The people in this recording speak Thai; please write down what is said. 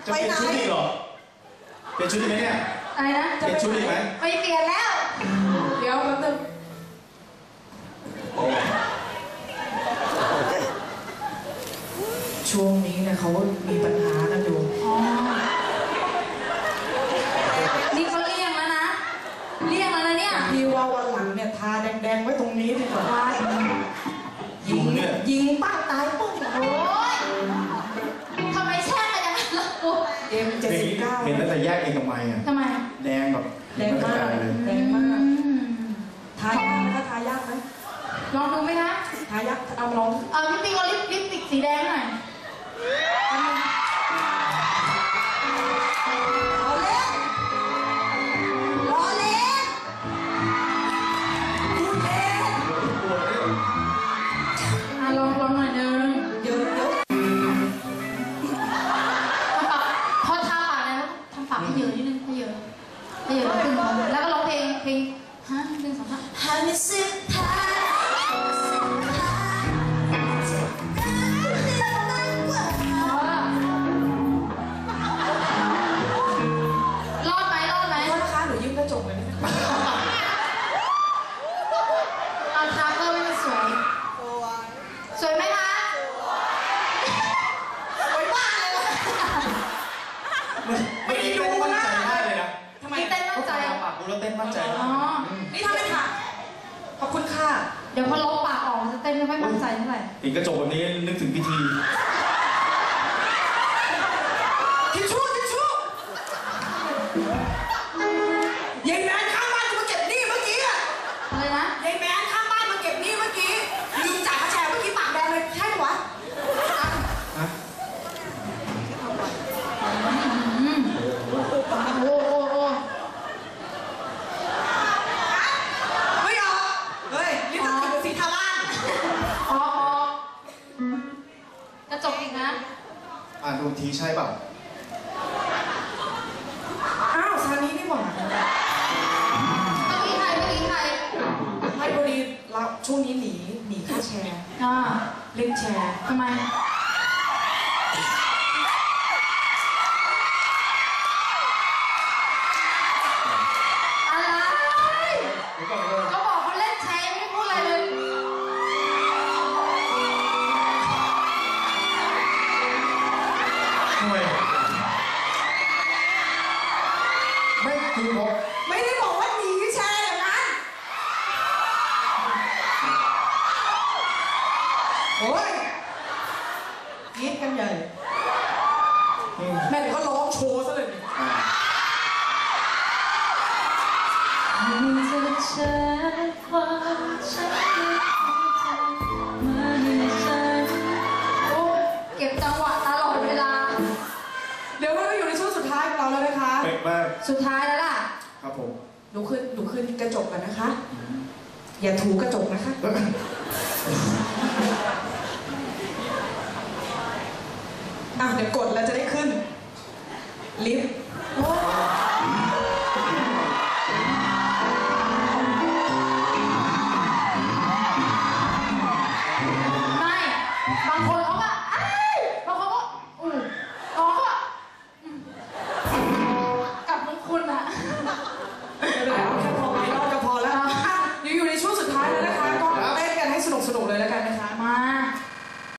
จะเปลี่ยนชุดอีกเหรอเปลี่ยนชุดอีกไหมเนี่ยอะไรนะเปลี่ยนชุดอีกไหมไม่เปลี่ยนแล้วเดี๋ยวแป๊บนึงช่วงนี้เนี่ยเขามีปัญหากันอยู่นี่เขาเลี่ยงแล้วนะเลี่ยงแล้วนะเนี่ยพี่ว่าวันหลังเนี่ยทาแดงๆไว้ตรงนี้ดีกว่ายิงป้าตายปุ๊บโอ้ยทำไมแช่งกันอย่างนั้นล่ะ M79 เห็นตั้งแต่แยกเองกับไม้อะทำไมแดงแบบแดงมากแดงมากทายากไหมทายากไหมลองดูไหมคะทายากเอาลองพี่ปิ๊กเอาลิปสติกสีแดงหน่อยลองหน่อยนึงเยอะพอทาปากแล้วทำปากให้เยอะนิดนึงให้เยอะขึ้นแล้วก็ร้องเพลงฮะเพลงสองท่อนฮามิซึทารอดไหมโทษนะคะหนูยิ้มกระจกเลยนะเอาทาเพิ่มให้มันสวยไหมคะสวยมากเลยไม่ได้ดูมั่นใจมากเลยนะทำไมเต้นมั่นใจปากดูแล้วเต้นมั่นใจนี่ทำเลยค่ะขอบคุณค่ะเดี๋ยวพอลบปากออกจะเต้นไม่มั่นใจเท่าไหร่เห็นกระจกแบบนี้นึกถึงพิธีทิชชู่ยายแมนข้างบ้านมาเก็บหนี้เมื่อกี้อะไรนะยายแมนข้างบ้านมาเก็บหนี้เมื่อกี้ลืมจ่ายค่าแชร์เมื่อกี้ปากแดงเลยใช่ปะวะไม่ออกเฮ้ยลิปสติกสีทาบ้านกระจกอีกนะดูทีใช่เปล่าอ้าวซานี้นี่หว่าเมื่อกี้ใครไม่พอดีเราช่วงนี้หนีค่าแชร์เล่นแชร์ทำไมก็บอกเขาเล่นแชร์ไม่ได้พูดอะไรเลยทำไมไม่คือผมไม่ได้บอกว่าหนีแชร์อย่างนั้นโอ้ยคิดกันใหญ่แม่เดี๋ยวก็ร้องโชว์ซะเลยเก็บจังหวะตลอดเวลาเดี๋ยวเราอยู่ในช่วงสุดท้ายของเราแล้วนะคะเป๊ะมากสุดท้ายแล้วล่ะครับผมหนูขึ้นกระจกกันนะคะอย่าถูกระจกนะคะเดี๋ยวกดแล้วจะได้ขึ้นลิฟต์